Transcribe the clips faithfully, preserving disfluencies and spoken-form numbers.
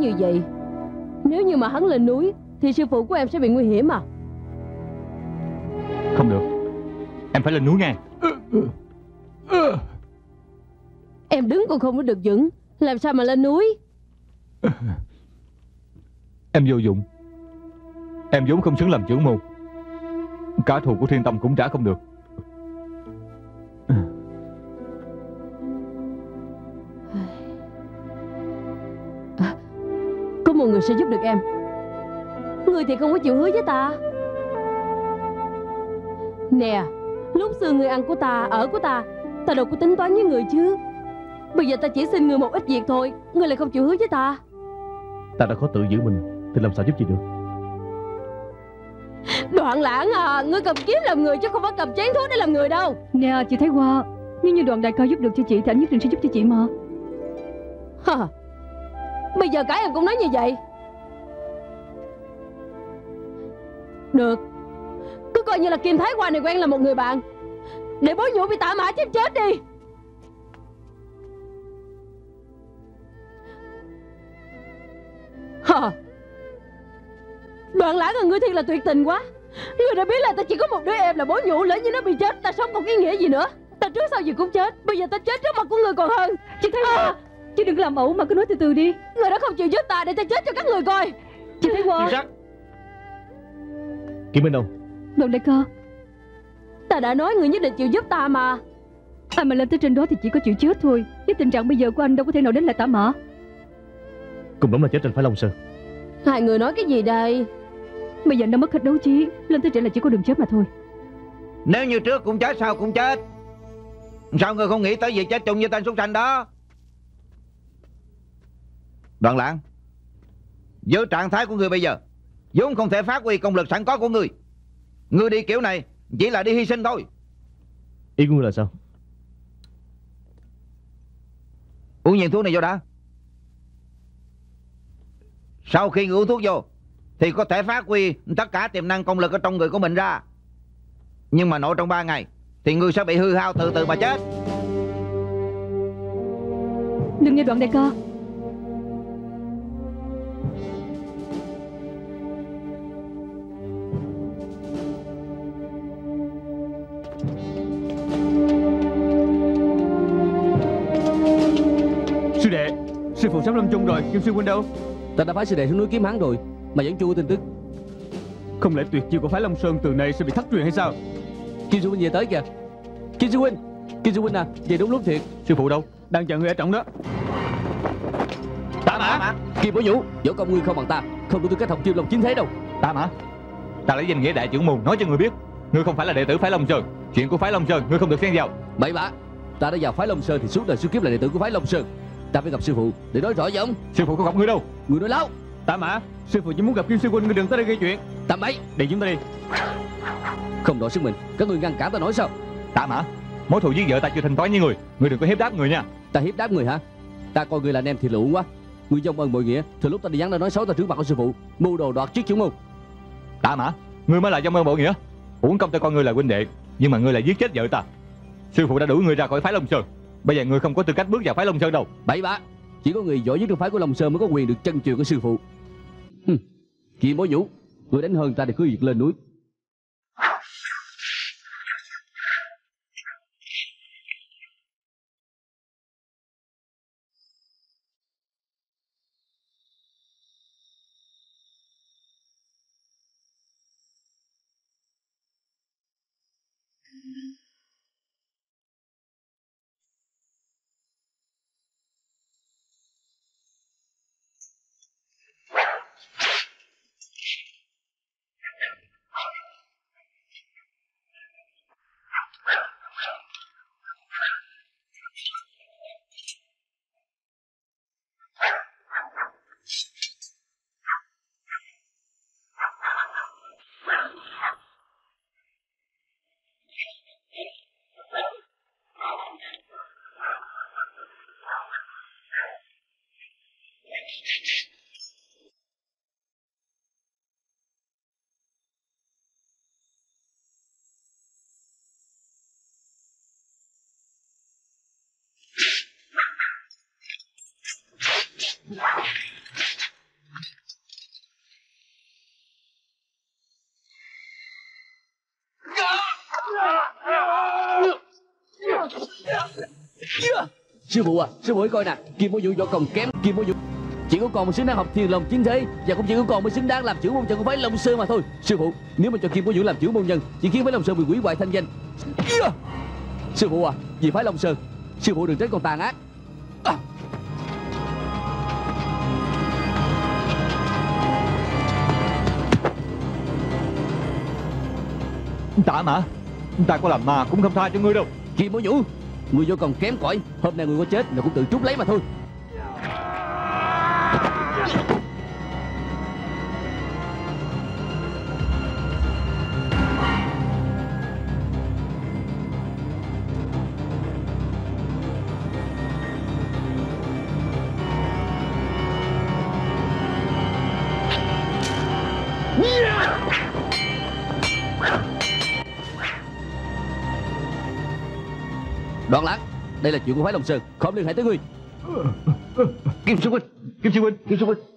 như vậy. Nếu như mà hắn lên núi thì sư phụ của em sẽ bị nguy hiểm à? Không được, em phải lên núi ngay. Em đứng còn không có được vững, làm sao mà lên núi? Em vô dụng. Em vốn không xứng làm trưởng môn. Cả thù của Thiên Tông cũng trả không được. À, có một người sẽ giúp được em. Người thì không có chịu hứa với ta. Nè, lúc xưa người ăn của ta, ở của ta, ta đâu có tính toán với người chứ. Bây giờ ta chỉ xin người một ít việc thôi, người lại không chịu hứa với ta. Ta đã khó tự giữ mình thì làm sao giúp gì được. Đoạn Lãng à, ngươi cầm kiếm làm người chứ không phải cầm chén thuốc để làm người đâu. Nè chị thấy qua, nếu như Đoàn đại ca giúp được cho chị thì anh nhất định sẽ giúp cho chị mà. Hả? Bây giờ cả em cũng nói như vậy. Được, cứ coi như là Kim Thái Hoa này quen là một người bạn, để bố nhũ bị Tạ Mã chém chết đi. Hả? Đoạn Lãng à, ngươi thiệt là tuyệt tình quá. Ngươi đã biết là ta chỉ có một đứa em là bố nhũ, lỡ như nó bị chết ta sống còn ý nghĩa gì nữa. Ta trước sau gì cũng chết, bây giờ ta chết trước mặt của người còn hơn. Chị thấy Hoa, à, chị đừng làm ẩu mà cứ nói từ từ đi. Người đã không chịu giúp ta để ta chết cho các người coi. Chị thấy Hoa. Kiếm Minh đâu? Đoàn đại ca, ta đã nói người nhất định chịu giúp ta mà. Ai mà lên tới trên đó thì chỉ có chịu chết thôi. Với tình trạng bây giờ của anh đâu có thể nào đến lại Tạ Mã. Cùng lắm là chết trên Phái Long Sơn. Hai người nói cái gì đây? Bây giờ anh đã mất hết đấu trí, lên tới trên là chỉ có đường chết mà thôi. Nếu như trước cũng chết sao cũng chết, sao người không nghĩ tới việc chết chung với tên súc sanh đó? Đoạn Lãng, với trạng thái của người bây giờ vốn không thể phát huy công lực sẵn có của người. Ngươi đi kiểu này chỉ là đi hy sinh thôi. Ý của ngươi là sao? Uống viên thuốc này vô đã. Sau khi ngươi uống thuốc vô thì có thể phát huy tất cả tiềm năng công lực ở trong người của mình ra. Nhưng mà nội trong ba ngày thì ngươi sẽ bị hư hao, từ từ mà chết. Đừng nghe Đoạn đại ca. Sư đệ, sư phụ sắp lâm chung rồi, Kim sư huynh đâu? Ta đã phái sư đệ xuống núi kiếm hắn rồi, mà vẫn chưa có tin tức. Không lẽ tuyệt chiêu của phái Long Sơn từ nay sẽ bị thất truyền hay sao? Kim sư huynh về tới kìa. Kim sư huynh, Kim sư huynh à, về đúng lúc thiệt. Sư phụ đâu? Đang chờ người ở trọng đó. Tạ Mã, Kim Bổ Nhũ, võ công ngươi không bằng ta, không đủ tư cách học Kim Long chính thế đâu. Tạ Mã, ta lấy danh nghĩa đại trưởng môn nói cho người biết, ngươi không phải là đệ tử phái Long Sơn. Chuyện của phái Long Sơn ngươi không được xen vào. Bậy bạ, ta đã vào phái Long Sơn thì suốt đời suốt kiếp là đệ tử của phái Long Sơn. Ta phải gặp sư phụ để nói rõ với ông. Sư phụ không gặp ngươi đâu. Ngươi nói láo. Tạ Mã, sư phụ chỉ muốn gặp Kim sư huynh, ngươi đừng tới đây gây chuyện. Tầm bậy, đi chúng ta đi. Không đổi sức mình, các ngươi ngăn cản ta nói sao? Tạ Mã, mối thù giết vợ ta chưa thanh toán với người, ngươi đừng có hiếp đáp người nha. Ta hiếp đáp người hả? Ta coi người là anh em thì lụ quá. Ngươi dông ơn bội nghĩa, từ lúc ta đi vắng đã nói xấu ta trước mặt của sư phụ, mưu đồ đoạt chiếc trưởng môn. Tạ Mã, ngươi mới là dông ơn bội nghĩa. Uổng công ta coi ngươi là huynh đệ, nhưng mà ngươi lại giết chết vợ ta. Sư phụ đã đuổi ngươi ra khỏi phái Long Sơn, bây giờ ngươi không có tư cách bước vào phái Long Sơn đâu. Bậy bạ, chỉ có người giỏi nhất trong phái của Long Sơn mới có quyền được trân truyền của sư phụ. Hừm. Kim Bổ Nhũ, người đánh hơn ta thì cứ việc lên núi. Sư phụ à, sư phụ hãy coi nè, Kim Mô Vũ võ công kém, Kim Mô Vũ chỉ có còn mới xứng đáng học Thiền Long Chiến Thế, và cũng chỉ có còn mới xứng đáng làm trưởng môn nhân của phái Long Sơn mà thôi. Sư phụ, nếu mà cho Kim Mô Vũ làm trưởng môn nhân, chỉ khiến phái Long Sơn bị hủy hoại thanh danh. Sư phụ à, vì phái Long Sơn, sư phụ đừng tránh con tàn ác. À. Ta mà, ta có làm mà cũng không tha cho ngươi đâu. Kim Mô Vũ, ngươi vô còn kém cỏi, hôm nay ngươi có chết là cũng tự trút lấy mà thôi. Đoạn Lãng, đây là chuyện của phái Long Sơn, không liên hệ tới ngươi. Kim sư huynh, Kim sư huynh, Kim sư huynh.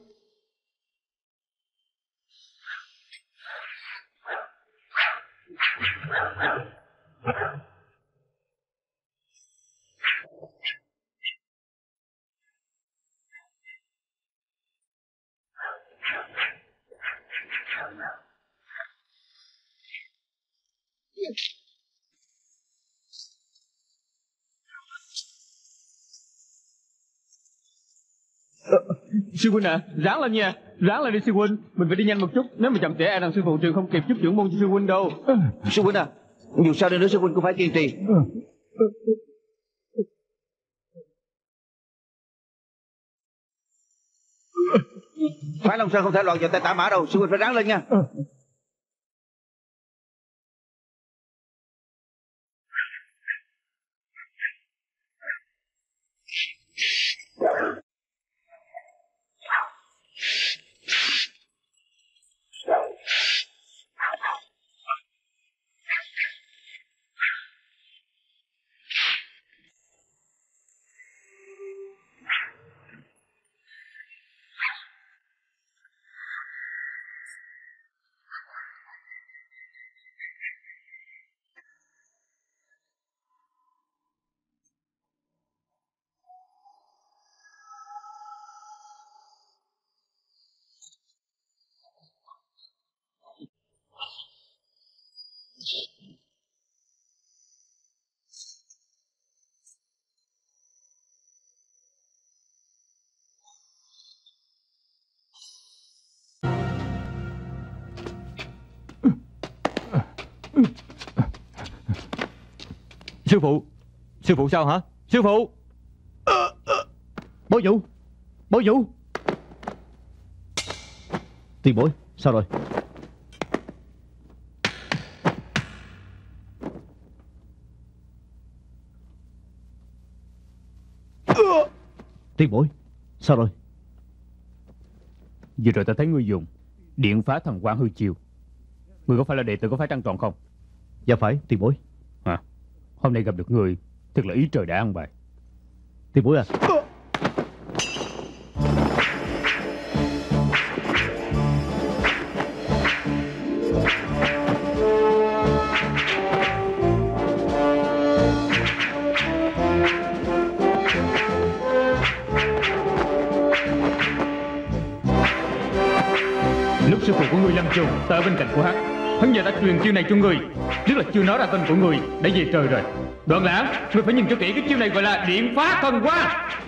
Sư huynh à, ráng lên nha, ráng lên đi sư huynh. Mình phải đi nhanh một chút, nếu mà chậm trễ e rằng sư phụ trường không kịp giúp trưởng môn cho sư huynh đâu. Sư huynh à, dù sao đi nữa sư huynh cũng phải kiên trì. Phái Long Sơn không thể loạn vào tay Tả Mã đâu, sư huynh phải ráng lên nha. Sư phụ, sư phụ sao hả? Sư phụ. Bố Vũ, bố Vũ. Tiền bối, sao rồi? Tiền bối, sao rồi? Vừa rồi ta thấy ngươi dùng điện phá thần quang hư chiêu. Ngươi có phải là đệ tử của phái Trăng Tròn không? Dạ phải, tiền bối. À, hôm nay gặp được người, thật là ý trời đã ăn bài. Tiền bối à. Lúc sư phụ của ngươi lâm chung, ta ở bên cạnh của hắn. Hắn giờ đã truyền chiêu này cho ngươi, tức là chưa nói ra tên của ngươi, đã về trời rồi. Đoạn Lãng, ngươi phải nhìn cho kỹ cái chiêu này gọi là điện phá thần quang.